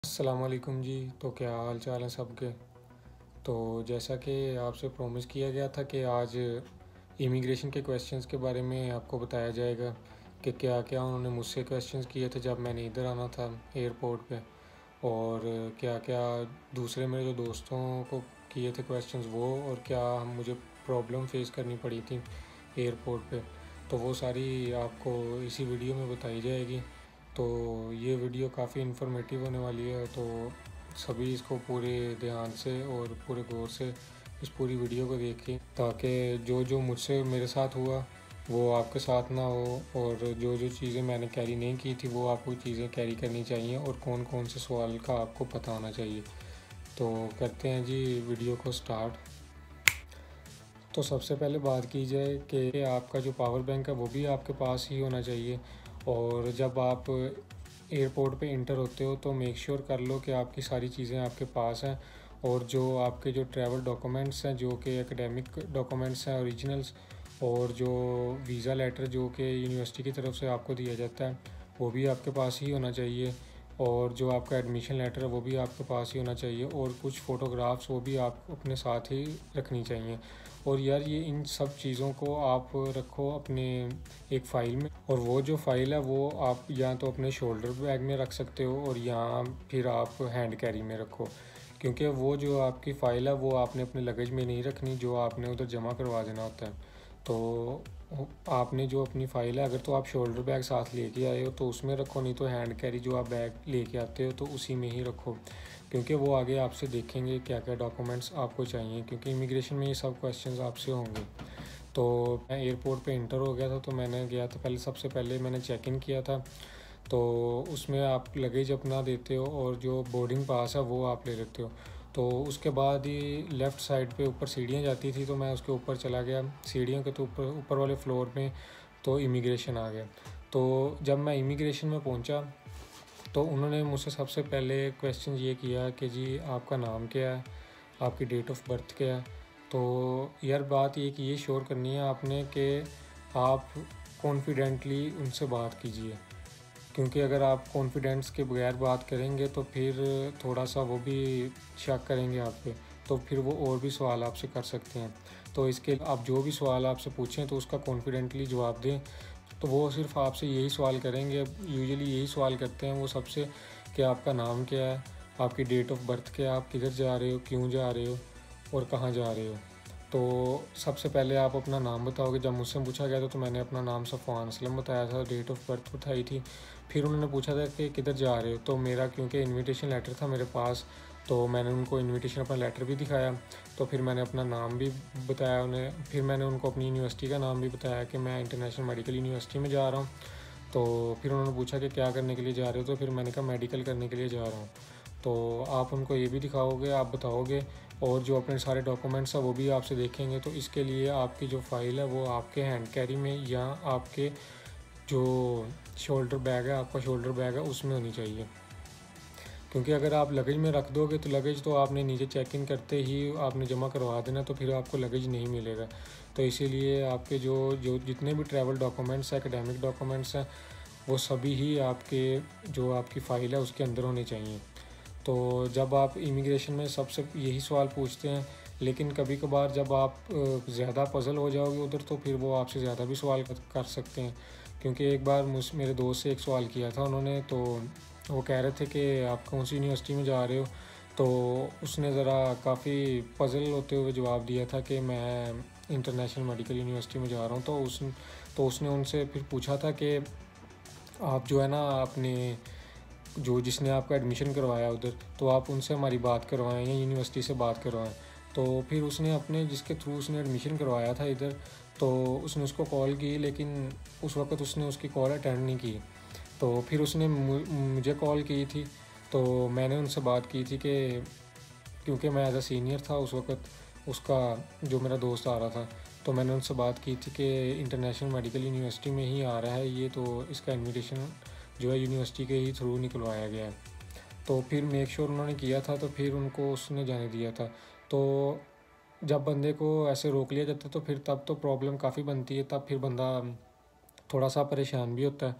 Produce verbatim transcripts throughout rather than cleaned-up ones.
अस्सलाम वालेकुम जी। तो क्या हाल चाल है सबके। तो जैसा कि आपसे प्रॉमिस किया गया था कि आज इमिग्रेशन के क्वेश्चंस के बारे में आपको बताया जाएगा कि क्या क्या उन्होंने मुझसे क्वेश्चंस किए थे जब मैंने इधर आना था एयरपोर्ट पे, और क्या क्या दूसरे मेरे जो दोस्तों को किए थे क्वेश्चंस वो, और क्या मुझे प्रॉब्लम फेस करनी पड़ी थी एयरपोर्ट पे। तो वो सारी आपको इसी वीडियो में बताई जाएगी। तो ये वीडियो काफ़ी इन्फॉर्मेटिव होने वाली है, तो सभी इसको पूरे ध्यान से और पूरे गौर से इस पूरी वीडियो को देखें, ताकि जो जो मुझसे मेरे साथ हुआ वो आपके साथ ना हो, और जो जो चीज़ें मैंने कैरी नहीं की थी वो आपको चीज़ें कैरी करनी चाहिए, और कौन कौन से सवाल का आपको पता होना चाहिए। तो करते हैं जी वीडियो को स्टार्ट। तो सबसे पहले बात की जाए कि आपका जो पावर बैंक है वो भी आपके पास ही होना चाहिए, और जब आप एयरपोर्ट पे इंटर होते हो तो मेक श्योर कर लो कि आपकी सारी चीज़ें आपके पास हैं, और जो आपके जो ट्रैवल डॉक्यूमेंट्स हैं, जो कि एकेडमिक डॉक्यूमेंट्स हैं ओरिजिनल्स, और जो वीज़ा लेटर जो कि यूनिवर्सिटी की तरफ से आपको दिया जाता है वो भी आपके पास ही होना चाहिए, और जो आपका एडमिशन लेटर है वो भी आपके पास ही होना चाहिए, और कुछ फ़ोटोग्राफ्स वो भी आप अपने साथ ही रखनी चाहिए। और यार ये इन सब चीज़ों को आप रखो अपने एक फ़ाइल में, और वो जो फ़ाइल है वो आप या तो अपने शोल्डर बैग में रख सकते हो, और या फिर आप हैंड कैरी में रखो, क्योंकि वो जो आपकी फ़ाइल है वो आपने अपने लगेज में नहीं रखनी, जो आपने उधर जमा करवा देना होता है। तो आपने जो अपनी फ़ाइल है, अगर तो आप शोल्डर बैग साथ लेके आए हो तो उसमें रखो, नहीं तो हैंड कैरी जो आप बैग लेके आते हो तो उसी में ही रखो, क्योंकि वो आगे आपसे देखेंगे क्या क्या डॉक्यूमेंट्स आपको चाहिए, क्योंकि इमिग्रेशन में ये सब क्वेश्चंस आपसे होंगे। तो मैं एयरपोर्ट पे इंटर हो गया था, तो मैंने गया था पहले, सबसे पहले मैंने चेक इन किया था। तो उसमें आप लगेज अपना देते हो, और जो बोर्डिंग पास है वो आप ले लेते हो। तो उसके बाद ही लेफ़्ट साइड पे ऊपर सीढ़ियाँ जाती थी, तो मैं उसके ऊपर चला गया, सीढ़ियों के तो ऊपर ऊपर वाले फ्लोर में तो इमिग्रेशन आ गया। तो जब मैं इमिग्रेशन में पहुंचा तो उन्होंने मुझसे सबसे पहले क्वेश्चन ये किया कि जी आपका नाम क्या है, आपकी डेट ऑफ बर्थ क्या है। तो यार बात ये कि ये श्योर करनी है आपने कि आप कॉन्फिडेंटली उनसे बात कीजिए, क्योंकि अगर आप कॉन्फिडेंस के बगैर बात करेंगे तो फिर थोड़ा सा वो भी शक करेंगे आप पे, तो फिर वो और भी सवाल आपसे कर सकते हैं। तो इसके आप जो भी सवाल आपसे पूछें तो उसका कॉन्फिडेंटली जवाब दें। तो वो सिर्फ आपसे यही सवाल करेंगे, यूजुअली यही सवाल करते हैं वो सबसे, कि आपका नाम क्या है, आपकी डेट ऑफ बर्थ क्या है, आप किधर जा रहे हो, क्यों जा रहे हो, और कहाँ जा रहे हो। तो सबसे पहले आप अपना नाम बताओगे। जब मुझसे पूछा गया था तो मैंने अपना नाम सफ़वान असलम बताया था, डेट ऑफ बर्थ बताई थी। फिर उन्होंने पूछा था कि किधर जा रहे हो, तो मेरा क्योंकि इनविटेशन लेटर था मेरे पास, तो मैंने उनको इनविटेशन अपना लेटर भी दिखाया। तो फिर मैंने अपना नाम भी बताया उन्हें, फिर मैंने उनको अपनी यूनिवर्सिटी का नाम भी बताया कि मैं इंटरनेशनल मेडिकल यूनिवर्सिटी में जा रहा हूँ। तो फिर उन्होंने पूछा कि क्या करने के लिए जा रहे हो, तो फिर मैंने कहा मेडिकल करने के लिए जा रहा हूँ। तो आप उनको ये भी दिखाओगे, आप बताओगे, और जो अपने सारे डॉक्यूमेंट्स हैं वो भी आपसे देखेंगे। तो इसके लिए आपकी जो फ़ाइल है वो आपके हैंड कैरी में या आपके जो शोल्डर बैग है, आपका शोल्डर बैग है उसमें होनी चाहिए, क्योंकि अगर आप लगेज में रख दोगे तो लगेज तो आपने नीचे चेक इन करते ही आपने जमा करवा देना, तो फिर आपको लगेज नहीं मिलेगा। तो इसीलिए आपके जो जो जितने भी ट्रैवल डॉक्यूमेंट्स हैं, एकेडमिक डॉक्यूमेंट्स हैं, वो सभी ही आपके जो आपकी फ़ाइल है उसके अंदर होने चाहिए। तो जब आप इमिग्रेशन में सबसे यही सवाल पूछते हैं, लेकिन कभी कभार जब आप ज़्यादा पज़ल हो जाओगे उधर तो फिर वो आपसे ज़्यादा भी सवाल कर सकते हैं, क्योंकि एक बार मुझ मेरे दोस्त से एक सवाल किया था उन्होंने, तो वो कह रहे थे कि आप कौन सी यूनिवर्सिटी में जा रहे हो। तो उसने ज़रा काफ़ी पज़ल होते हुए जवाब दिया था कि मैं इंटरनेशनल मेडिकल यूनिवर्सिटी में जा रहा हूँ। तो उस तो उसने उनसे फिर पूछा था कि आप जो है ना अपने जो जिसने आपका एडमिशन करवाया उधर, तो आप उनसे हमारी बात करवाएं या यूनिवर्सिटी से बात करवाएं। तो फिर उसने अपने जिसके थ्रू उसने एडमिशन करवाया था इधर, तो उसने उसको कॉल की, लेकिन उस वक्त उसने उसकी कॉल अटेंड नहीं की। तो फिर उसने मुझे कॉल की थी, तो मैंने उनसे बात की थी कि क्योंकि मैं एज अ सीनियर था उस वक्त, उसका जो मेरा दोस्त आ रहा था, तो मैंने उनसे बात की थी कि इंटरनेशनल मेडिकल यूनिवर्सिटी में ही आ रहा है ये, तो इसका इन्विटेशन जो है यूनिवर्सिटी के ही थ्रू निकलवाया गया है। तो फिर मेक श्योर उन्होंने किया था, तो फिर उनको उसने जाने दिया था। तो जब बंदे को ऐसे रोक लिया जाता है तो फिर तब तो प्रॉब्लम काफ़ी बनती है, तब फिर बंदा थोड़ा सा परेशान भी होता है।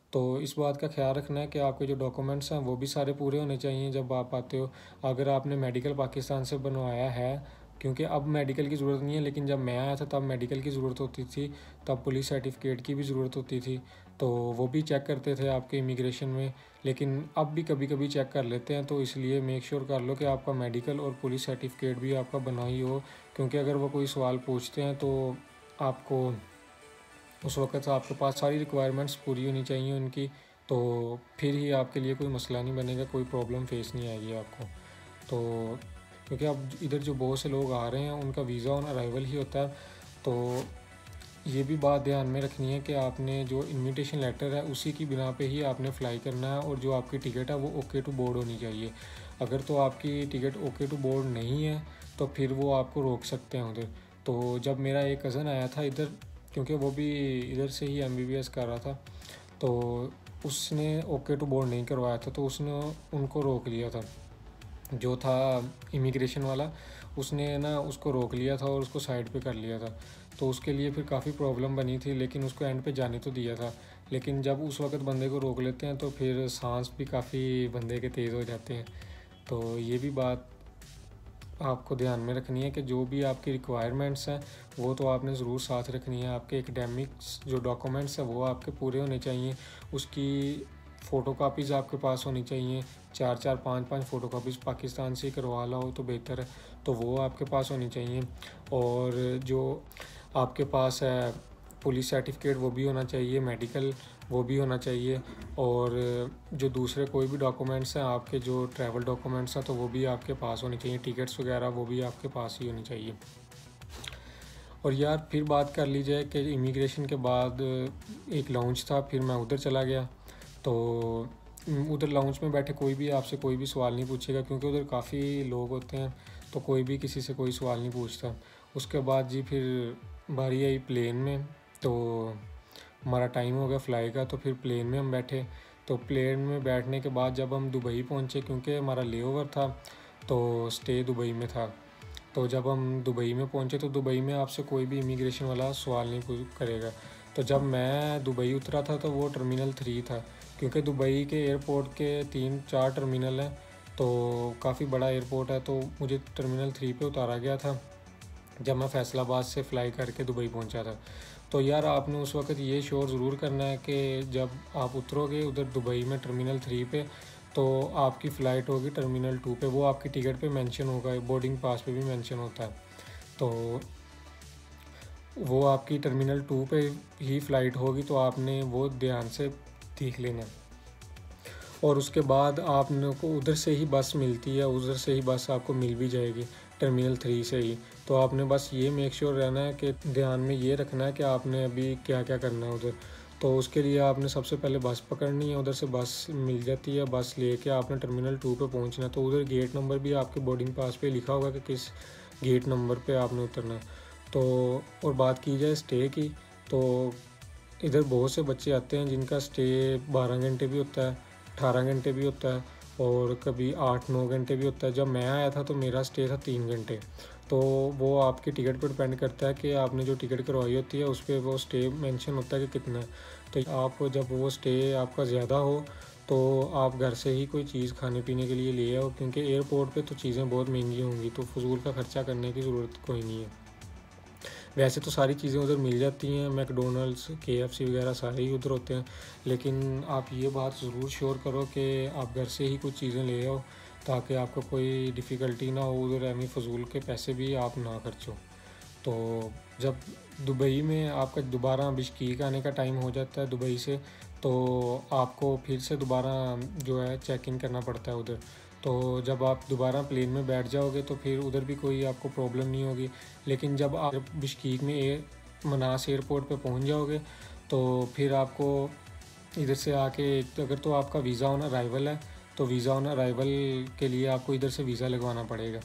तो इस बात का ख्याल रखना है कि आपके जो डॉक्यूमेंट्स हैं वो भी सारे पूरे होने चाहिए जब आप आते हो। अगर आपने मेडिकल पाकिस्तान से बनवाया है, क्योंकि अब मेडिकल की ज़रूरत नहीं है, लेकिन जब मैं आया था तब मेडिकल की ज़रूरत होती थी, तब पुलिस सर्टिफिकेट की भी ज़रूरत होती थी, तो वो भी चेक करते थे आपके इमिग्रेशन में। लेकिन अब भी कभी कभी चेक कर लेते हैं, तो इसलिए मेक श्योर कर लो कि आपका मेडिकल और पुलिस सर्टिफिकेट भी आपका बना ही हो, क्योंकि अगर वो कोई सवाल पूछते हैं तो आपको उस वक़्त आपके पास सारी रिक्वायरमेंट्स पूरी होनी चाहिए उनकी, तो फिर ही आपके लिए कोई मसला नहीं बनेगा, कोई प्रॉब्लम फेस नहीं आएगी आपको। तो क्योंकि अब इधर जो बहुत से लोग आ रहे हैं उनका वीज़ा ऑन अराइवल ही होता है, तो ये भी बात ध्यान में रखनी है कि आपने जो इन्विटेशन लेटर है उसी की बिना पे ही आपने फ़्लाई करना है, और जो आपकी टिकट है वो ओके टू बोर्ड होनी चाहिए। अगर तो आपकी टिकट ओके टू बोर्ड नहीं है तो फिर वो आपको रोक सकते हैं उधर। तो जब मेरा एक कज़न आया था इधर, क्योंकि वो भी इधर से ही एमबीबीएस कर रहा था, तो उसने ओके टू बोर्ड नहीं करवाया था, तो उसने उनको रोक लिया था, जो था इमिग्रेशन वाला, उसने ना उसको रोक लिया था और उसको साइड पे कर लिया था। तो उसके लिए फिर काफ़ी प्रॉब्लम बनी थी, लेकिन उसको एंड पे जाने तो दिया था। लेकिन जब उस वक्त बंदे को रोक लेते हैं तो फिर सांस भी काफ़ी बंदे के तेज़ हो जाते हैं। तो ये भी बात आपको ध्यान में रखनी है कि जो भी आपकी रिक्वायरमेंट्स हैं वो तो आपने ज़रूर साथ रखनी है। आपके एकेडमिक्स जो डॉक्यूमेंट्स हैं वो आपके पूरे होने चाहिए, उसकी फ़ोटो कापीज़ आपके पास होनी चाहिए, चार चार पाँच पाँच फ़ोटो कापीज़ पाकिस्तान से करवा लाओ तो बेहतर है, तो वो आपके पास होनी चाहिए। और जो आपके पास है पुलिस सर्टिफिकेट वो भी होना चाहिए, मेडिकल वो भी होना चाहिए, और जो दूसरे कोई भी डॉक्यूमेंट्स हैं आपके जो ट्रैवल डॉक्यूमेंट्स हैं तो वो भी आपके पास होनी चाहिए, टिकट्स वगैरह वो भी आपके पास ही होनी चाहिए। और यार फिर बात कर ली जाए कि इमिग्रेशन के बाद एक लाउंज था, फिर मैं उधर चला गया, तो उधर लाउंज में बैठे कोई भी आपसे कोई भी सवाल नहीं पूछेगा, क्योंकि उधर काफ़ी लोग होते हैं, तो कोई भी किसी से कोई सवाल नहीं पूछता। उसके बाद जी फिर बारी आई प्लेन में, तो हमारा टाइम हो गया फ़्लाई का, तो फिर प्लेन में हम बैठे। तो प्लेन में बैठने के बाद जब हम दुबई पहुँचे, क्योंकि हमारा लेओवर था तो स्टे दुबई में था, तो जब हम दुबई में पहुँचे तो दुबई में आपसे कोई भी इमिग्रेशन वाला सवाल नहीं पूछ करेगा। तो जब मैं दुबई उतरा था तो वो टर्मिनल थ्री था, क्योंकि दुबई के एयरपोर्ट के तीन चार टर्मिनल हैं, तो काफ़ी बड़ा एयरपोर्ट है, तो मुझे टर्मिनल थ्री पे उतारा गया था जब मैं फैसलाबाद से फ़्लाई करके दुबई पहुंचा था। तो यार आपने उस वक्त ये श्योर ज़रूर करना है कि जब आप उतरोगे उधर दुबई में टर्मिनल थ्री पे, तो आपकी फ़्लाइट होगी टर्मिनल टू पे, वो आपकी टिकट पे मेंशन होगा, बोर्डिंग पास पे भी मेंशन होता है, तो वो आपकी टर्मिनल टू पे ही फ़्लाइट होगी, तो आपने वो ध्यान से देख लेना। और उसके बाद आपने को उधर से ही बस मिलती है, उधर से ही बस आपको मिल भी जाएगी टर्मिनल थ्री से ही। तो आपने बस ये मेक श्योर रहना है कि ध्यान में ये रखना है कि आपने अभी क्या क्या करना है उधर। तो उसके लिए आपने सबसे पहले बस पकड़नी है, उधर से बस मिल जाती है, बस लेके आपने टर्मिनल टू पे पहुंचना है। तो उधर गेट नंबर भी आपके बोर्डिंग पास पे लिखा होगा कि किस गेट नंबर पे आपने उतरना है। तो और बात की जाए स्टे की, तो इधर बहुत से बच्चे आते हैं जिनका स्टे बारह घंटे भी होता है, अठारह घंटे भी होता है, और कभी आठ नौ घंटे भी होता है। जब मैं आया था तो मेरा स्टे था तीन घंटे। तो वो आपकी टिकट पर डिपेंड करता है कि आपने जो टिकट करवाई होती है उस पर वो स्टे मेंशन होता है कि कितना है। तो आप जब वो स्टे आपका ज़्यादा हो तो आप घर से ही कोई चीज़ खाने पीने के लिए ले आओ, क्योंकि एयरपोर्ट पे तो चीज़ें बहुत महंगी होंगी, तो फजूल का ख़र्चा करने की ज़रूरत कोई नहीं है। वैसे तो सारी चीज़ें उधर मिल जाती हैं, मैकडोनल्ड्स के एफ सी वगैरह सारे ही उधर होते हैं, लेकिन आप ये बात ज़रूर श्योर करो कि आप घर से ही कुछ चीज़ें ले आओ, ताकि आपको कोई डिफ़िकल्टी ना हो उधर, एमी फ़जूल के पैसे भी आप ना खर्चो। तो जब दुबई में आपका दोबारा बिश्केक आने का टाइम हो जाता है दुबई से, तो आपको फिर से दोबारा जो है चेक इन करना पड़ता है उधर। तो जब आप दोबारा प्लेन में बैठ जाओगे तो फिर उधर भी कोई आपको प्रॉब्लम नहीं होगी। लेकिन जब आप बिश्केक में एयर मनास एयरपोर्ट पे पहुंच जाओगे तो फिर आपको इधर से आके, अगर तो आपका वीज़ा ऑन अराइवल है तो वीज़ा ऑन अराइवल के लिए आपको इधर से वीज़ा लगवाना पड़ेगा।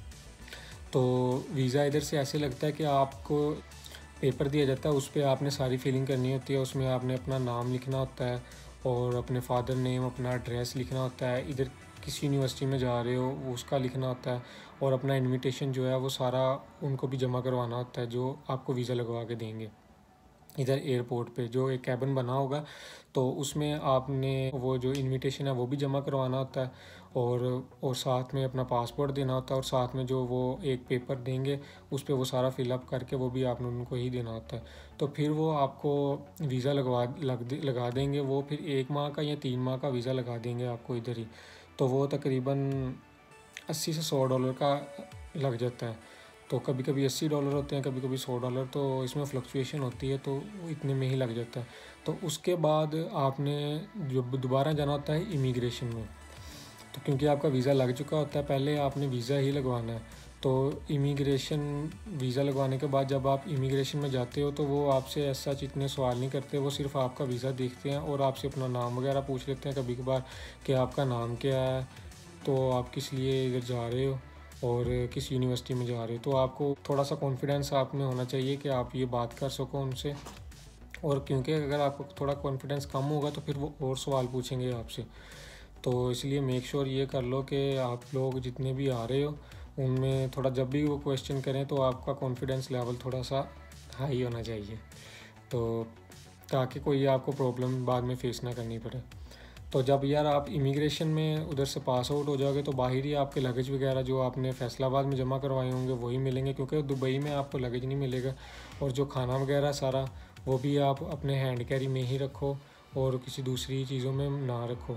तो वीज़ा इधर से ऐसे लगता है कि आपको पेपर दिया जाता है, उस पर आपने सारी फिलिंग करनी होती है, उसमें आपने अपना नाम लिखना होता है और अपने फादर नेम, अपना एड्रेस लिखना होता है, इधर किस यूनिवर्सिटी में जा रहे हो वो उसका लिखना होता है, और अपना इनविटेशन जो है वो सारा उनको भी जमा करवाना होता है जो आपको वीज़ा लगवा के देंगे। इधर एयरपोर्ट पे जो एक कैबिन बना होगा, तो उसमें आपने वो जो इनविटेशन है वो भी जमा करवाना होता है, और और साथ में अपना पासपोर्ट देना होता है, और साथ में जो वो एक पेपर देंगे उस पर वो सारा फिलअप करके वो भी आपने उनको ही देना होता है। तो फिर वो आपको वीज़ा लगवा लग दे लगा देंगे, वो फिर एक माह का या तीन माह का वीज़ा लगा देंगे आपको इधर ही। तो वो तकरीबन अस्सी से सौ डॉलर का लग जाता है। तो कभी कभी अस्सी डॉलर होते हैं, कभी कभी सौ डॉलर, तो इसमें फ्लक्चुएशन होती है, तो वो इतने में ही लग जाता है। तो उसके बाद आपने जो दोबारा जाना होता है इमिग्रेशन में, तो क्योंकि आपका वीज़ा लग चुका होता है, पहले आपने वीज़ा ही लगवाना है। तो इमिग्रेशन वीज़ा लगवाने के बाद जब आप इमिग्रेशन में जाते हो तो वो आपसे ऐसा इतने सवाल नहीं करते, वो सिर्फ आपका वीज़ा देखते हैं और आपसे अपना नाम वगैरह पूछ लेते हैं कभी कभार कि आपका नाम क्या है, तो आप किस लिए इधर जा रहे हो और किस यूनिवर्सिटी में जा रहे हो। तो आपको थोड़ा सा कॉन्फिडेंस आप में होना चाहिए कि आप ये बात कर सको उनसे, और क्योंकि अगर आपको थोड़ा कॉन्फिडेंस कम होगा तो फिर वो और सवाल पूछेंगे आपसे। तो इसलिए मेक श्योर ये कर लो कि आप लोग जितने भी आ रहे हो उनमें थोड़ा जब भी वो क्वेश्चन करें तो आपका कॉन्फिडेंस लेवल थोड़ा सा हाई होना चाहिए, तो ताकि कोई आपको प्रॉब्लम बाद में फेस ना करनी पड़े। तो जब यार आप इमिग्रेशन में उधर से पास आउट हो जाओगे तो बाहर ही आपके लगेज वगैरह जो आपने फैसलाबाद में जमा करवाए होंगे वही मिलेंगे, क्योंकि दुबई में आपको लगेज नहीं मिलेगा। और जो खाना वगैरह सारा वो भी आप अपने हैंड कैरी में ही रखो और किसी दूसरी चीज़ों में ना रखो,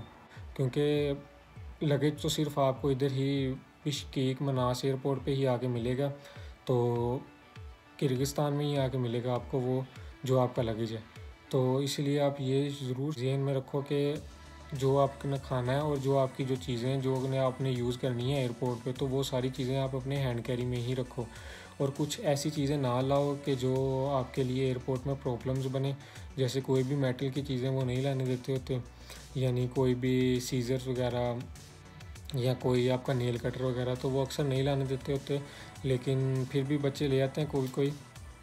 क्योंकि लगेज तो सिर्फ आपको इधर ही बिश्केक मनास एयरपोर्ट पे ही आके मिलेगा, तो किर्गिस्तान में ही आके मिलेगा आपको वो जो आपका लगेज है। तो इसलिए आप ये ज़रूर ज़हन में रखो कि जो आपने खाना है और जो आपकी जो चीज़ें हैं जो ने आपने यूज़ करनी है एयरपोर्ट पे, तो वो सारी चीज़ें आप अपने हैंड कैरी में ही रखो, और कुछ ऐसी चीज़ें ना लाओ कि जो आपके लिए एयरपोर्ट में प्रॉब्लम्स बने। जैसे कोई भी मेटल की चीज़ें वो नहीं लाने देते होते, यानी कोई भी सीजर्स वगैरह या कोई आपका नेल कटर वगैरह, तो वो अक्सर नहीं लाने देते होते, लेकिन फिर भी बच्चे ले आते हैं कोई कोई।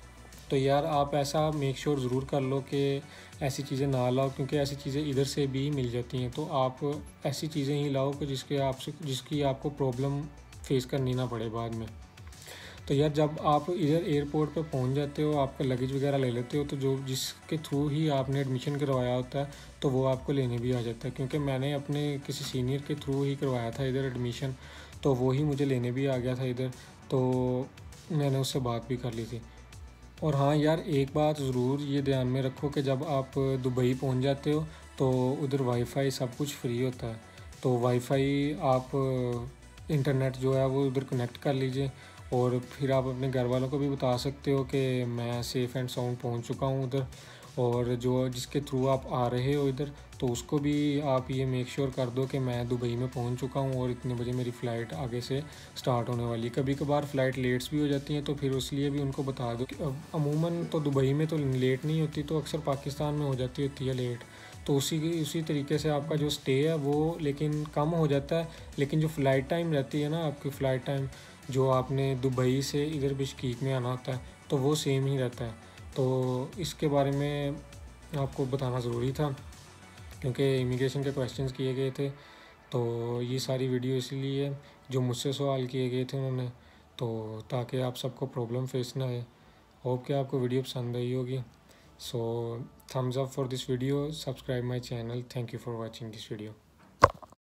तो यार आप ऐसा मेक श्योर ज़रूर कर लो कि ऐसी चीज़ें ना लाओ, क्योंकि ऐसी चीज़ें इधर से भी मिल जाती हैं। तो आप ऐसी चीज़ें ही लाओ कि जिसके आपसे जिसकी आपको प्रॉब्लम फेस करनी ना पड़े बाद में। तो यार जब आप इधर एयरपोर्ट पे पहुंच जाते हो, आपका लगेज वगैरह ले लेते हो, तो जो जिसके थ्रू ही आपने एडमिशन करवाया होता है तो वो आपको लेने भी आ जाता है, क्योंकि मैंने अपने किसी सीनियर के थ्रू ही करवाया था इधर एडमिशन, तो वो ही मुझे लेने भी आ गया था इधर, तो मैंने उससे बात भी कर ली थी। और हाँ यार एक बात ज़रूर ये ध्यान में रखो कि जब आप दुबई पहुंच जाते हो तो उधर वाईफाई सब कुछ फ्री होता है, तो वाईफाई आप इंटरनेट जो है वो उधर कनेक्ट कर लीजिए, और फिर आप अपने घर वालों को भी बता सकते हो कि मैं सेफ़ एंड साउंड पहुंच चुका हूं उधर, और जो जिसके थ्रू आप आ रहे हो इधर तो उसको भी आप ये मेक श्योर कर दो कि मैं दुबई में पहुंच चुका हूं और इतने बजे मेरी फ़्लाइट आगे से स्टार्ट होने वाली। कभी कभार फ़्लाइट लेट्स भी हो जाती हैं, तो फिर उसलिए भी उनको बता दो। अमूमन तो दुबई में तो लेट नहीं होती, तो अक्सर पाकिस्तान में हो जाती होती है लेट, तो उसी उसी तरीके से आपका जो स्टे है वो लेकिन कम हो जाता है, लेकिन जो फ़्लाइट टाइम रहती है ना आपकी फ़्लाइट टाइम जो आपने दुबई से इधर बिश्केक में आना होता है तो वो सेम ही रहता है। तो इसके बारे में आपको बताना ज़रूरी था, क्योंकि इमिग्रेशन के क्वेश्चंस किए गए थे। तो ये सारी वीडियो इसलिए जो मुझसे सवाल किए गए थे उन्होंने, तो ताकि आप सबको प्रॉब्लम फेस ना आए। होप कि आपको वीडियो पसंद आई होगी। So thumbs up for this video, subscribe my channel. Thank you for watching this video.